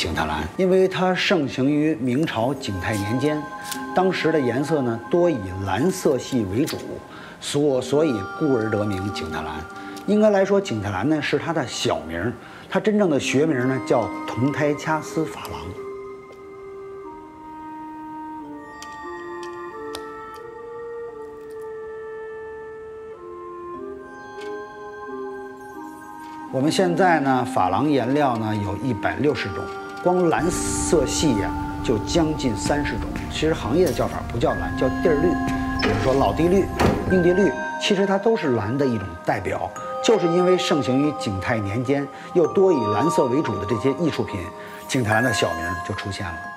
景泰蓝，因为它盛行于明朝景泰年间，当时的颜色呢多以蓝色系为主，所以故而得名景泰蓝。应该来说，景泰蓝呢是它的小名，它真正的学名呢叫铜胎掐丝珐琅。我们现在呢，珐琅颜料呢有160种，光蓝色系呀就将近30种。其实行业的叫法不叫蓝，叫地儿绿，比如说老地绿、硬地绿，其实它都是蓝的一种代表。就是因为盛行于景泰年间，又多以蓝色为主的这些艺术品，景泰蓝的小名就出现了。